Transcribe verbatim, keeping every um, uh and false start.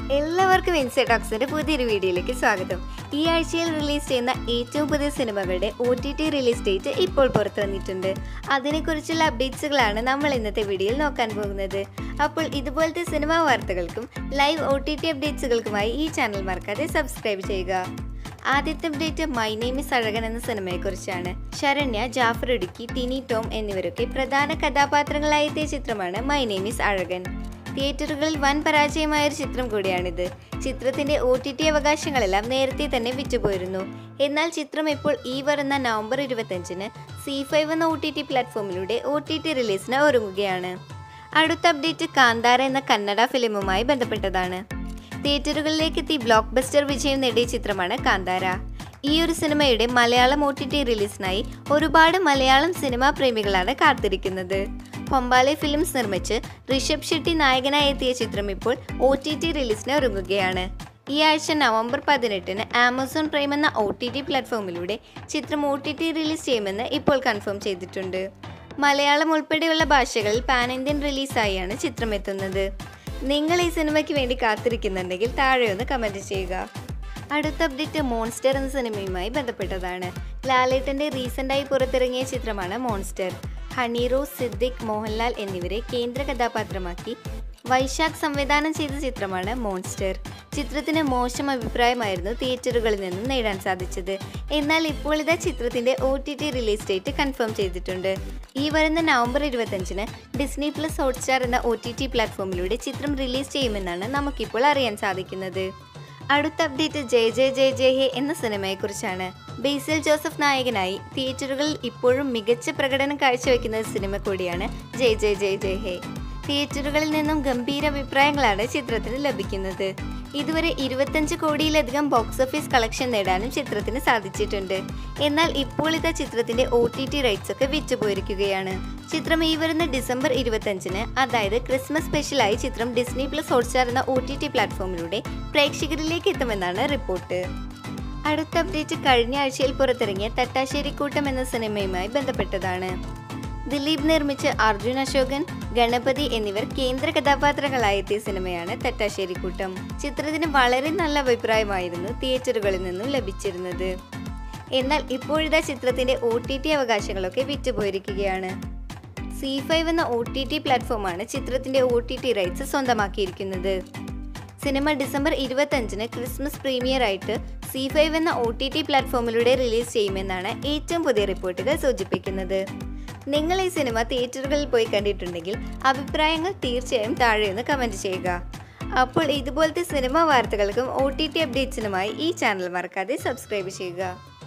എല്ലാവർക്കും ഇൻസൈഡ് ടോക്സിന്റെ പുതിയൊരു വീഡിയോയിലേക്ക് സ്വാഗതം. ഈ ആഴ്ചയിൽ റിലീസ് ചെയ്യുന്ന ഏറ്റവും പുതിയ സിനിമകളുടെ O T T release date ഇപ്പോൾ പുറത്തു വന്നിട്ടുണ്ട്. അതിനെക്കുറിച്ചുള്ള അപ്ഡേറ്റ്സുകളാണ് നമ്മൾ ഇന്നത്തെ വീഡിയോയിൽ നോക്കാൻ പോകുന്നത്. അപ്പോൾ ഇതുപോലത്തെ സിനിമാ വാർത്തകൾക്കും ലൈവ് ഒ ടി ടി അപ്ഡേറ്റ്സുകൾക്കുമായി ഈ ചാനൽ മറക്കാതെ സബ്സ്ക്രൈബ് ചെയ്യുക. ആദ്യത്തെ update my name is Azhakan എന്ന സിനിമയെക്കുറിച്ചാണ്. ശരണ്യ, ജാഫർ ഇടുക്കി, ടിനി ടോം എന്നിവരൊക്കെ പ്രധാന കഥാപാത്രങ്ങളായി എത്തിയ ചിത്രമാണ് മൈ നെയിം ഈസ് അഴകൻ. തിയേറ്ററുകളിൽ വൻ പരാജയമായ ഒരു ചിത്രം കൂടിയാണിത്. ചിത്രത്തിന്റെ ഒ ടി ടി അവകാശങ്ങളെല്ലാം നേരത്തെ തന്നെ വിറ്റുപോയിരുന്നു. എന്നാൽ ചിത്രം ഇപ്പോൾ ഈ വരുന്ന നവംബർ ഇരുപത്തഞ്ചിന് സി ഫൈവ് എന്ന ഒ ടി ടി പ്ലാറ്റ്ഫോമിലൂടെ ഒ ടി ടി റിലീസിന് ഒരുങ്ങുകയാണ്. അടുത്ത അപ്ഡേറ്റ് കാന്താര എന്ന കന്നഡ ഫിലിമുമായി ബന്ധപ്പെട്ടതാണ്. തിയേറ്ററുകളിലേക്ക് എത്തി ബ്ലോക്ക് ബസ്റ്റർ വിജയം നേടിയ ചിത്രമാണ് കാന്താര. ഈ ഒരു സിനിമയുടെ മലയാളം ഒ ടി ടി റിലീസിനായി ഒരുപാട് മലയാളം സിനിമാ പ്രേമികളാണ് കാത്തിരിക്കുന്നത്. പൊമ്പാലെ ഫിലിംസ് നിർമ്മിച്ച് ഋഷഭ് ഷെട്ടി നായകനായി എത്തിയ ചിത്രം ഇപ്പോൾ ഒ ടി ടി റിലീസിന് ഒരുങ്ങുകയാണ്. ഈ ആഴ്ച നവംബർ പതിനെട്ടിന് ആമസോൺ പ്രൈം എന്ന ഒ ടി ടി പ്ലാറ്റ്ഫോമിലൂടെ ചിത്രം ഒ ടി ടി റിലീസ് ചെയ്യുമെന്ന് ഇപ്പോൾ കൺഫേം ചെയ്തിട്ടുണ്ട്. മലയാളം ഉൾപ്പെടെയുള്ള ഭാഷകളിൽ പാൻ ഇന്ത്യൻ റിലീസായാണ് ചിത്രം എത്തുന്നത്. നിങ്ങൾ ഈ സിനിമയ്ക്ക് വേണ്ടി കാത്തിരിക്കുന്നുണ്ടെങ്കിൽ താഴെ ഒന്ന് കമൻറ്റ് ചെയ്യുക. അടുത്ത അപ്ഡേറ്റ് മോൺസ്റ്റർ എന്ന സിനിമയുമായി ബന്ധപ്പെട്ടതാണ്. ലാലേട്ടൻ്റെ റീസെൻ്റായി പുറത്തിറങ്ങിയ ചിത്രമാണ് മോൺസ്റ്റർ. ഹണീറോസ്, സിദ്ദിഖ്, മോഹൻലാൽ എന്നിവരെ കേന്ദ്ര കഥാപാത്രമാക്കി വൈശാഖ് സംവിധാനം ചെയ്ത ചിത്രമാണ് മോൺസ്റ്റർ. ചിത്രത്തിന് മോശം അഭിപ്രായമായിരുന്നു തിയേറ്ററുകളിൽ നിന്നും നേടാൻ സാധിച്ചത്. എന്നാൽ ഇപ്പോൾ ഇതാ ചിത്രത്തിന്റെ O T T release date confirm ചെയ്തിട്ടുണ്ട്. ഈ വരുന്ന നവംബർ ഇരുപത്തഞ്ചിന് ഡിസ്നി പ്ലസ് ഹോട്ട്സ്റ്റാർ എന്ന ഒ ടി ടി പ്ലാറ്റ്ഫോമിലൂടെ ചിത്രം റിലീസ് ചെയ്യുമെന്നാണ് നമുക്കിപ്പോൾ അറിയാൻ സാധിക്കുന്നത്. അടുത്ത അപ്ഡേറ്റ് ജയ ജയ ജയ ജയ ഹേ എന്ന സിനിമയെക്കുറിച്ചാണ്. ബേസിൽ ജോസഫ് നായകനായി തിയേറ്ററുകളിൽ ഇപ്പോഴും മികച്ച പ്രകടനം കാഴ്ചവെക്കുന്ന സിനിമ കൂടിയാണ് ജയ ജയ ജയ ജയ ഹേ. തിയേറ്ററുകളിൽ നിന്നും ഗംഭീര അഭിപ്രായങ്ങളാണ് ചിത്രത്തിന് ലഭിക്കുന്നത്. ഇതുവരെ ഇരുപത്തഞ്ച് കോടിയിലധികം ബോക്സ് ഓഫീസ് കളക്ഷൻ നേടാനും ചിത്രത്തിന് സാധിച്ചിട്ടുണ്ട്. എന്നാൽ ഇപ്പോൾ ഇതാ ചിത്രത്തിന്റെ ഒ ടി ടി റൈറ്റ്സ് ഒക്കെ വിറ്റുപോയിരിക്കുകയാണ്. ചിത്രം ഈ വരുന്ന ഡിസംബർ ഇരുപത്തഞ്ചിന്, അതായത് ക്രിസ്മസ് സ്പെഷ്യലായി ചിത്രം ഡിസ്നി പ്ലസ് ഹോട്ട്സ്റ്റാർ എന്ന ഒ ടി ടി പ്ലാറ്റ്ഫോമിലൂടെ പ്രേക്ഷകരിലേക്ക് എത്തുമെന്നാണ് റിപ്പോർട്ട്. അടുത്ത അപ്ഡേറ്റ് കഴിഞ്ഞ ആഴ്ചയിൽ പുറത്തിറങ്ങിയ തട്ടാശ്ശേരിക്കൂട്ടം എന്ന സിനിമയുമായി ബന്ധപ്പെട്ടതാണ്. ദിലീപ് നിർമ്മിച്ച് അർജുൻ അശോകൻ, ഗണപതി എന്നിവർ കേന്ദ്ര കഥാപാത്രങ്ങളായി എത്തിയ സിനിമയാണ് തട്ടാശ്ശേരിക്കൂട്ടം. ചിത്രത്തിന് വളരെ നല്ല അഭിപ്രായമായിരുന്നു തിയേറ്ററുകളിൽ നിന്നും ലഭിച്ചിരുന്നത്. എന്നാൽ ഇപ്പോഴിതാ ചിത്രത്തിന്റെ ഒ ടി ടി അവകാശങ്ങളൊക്കെ വിറ്റുപോയിരിക്കുകയാണ്. സി ഫൈവ് എന്ന ഒ ടി ടി പ്ലാറ്റ്ഫോമാണ് ചിത്രത്തിന്റെ ഒ ടി ടി റൈറ്റ്സ് സ്വന്തമാക്കിയിരിക്കുന്നത്. സിനിമ ഡിസംബർ ഇരുപത്തഞ്ചിന് ക്രിസ്മസ് പ്രീമിയർ ആയിട്ട് സി ഫൈവ് എന്ന ഒ ടി ടി പ്ലാറ്റ്ഫോമിലൂടെ റിലീസ് ചെയ്യുമെന്നാണ് ഏറ്റവും പുതിയ റിപ്പോർട്ടുകൾ സൂചിപ്പിക്കുന്നത്. നിങ്ങൾ ഈ സിനിമ തിയേറ്ററുകളിൽ പോയി കണ്ടിട്ടുണ്ടെങ്കിൽ അഭിപ്രായങ്ങൾ തീർച്ചയായും താഴെയൊന്ന് കമൻറ്റ് ചെയ്യുക. അപ്പോൾ ഇതുപോലത്തെ സിനിമാ വാർത്തകൾക്കും ഒ ടി ടി അപ്ഡേറ്റ്സിനുമായി ഈ ചാനൽ മറക്കാതെ സബ്സ്ക്രൈബ് ചെയ്യുക.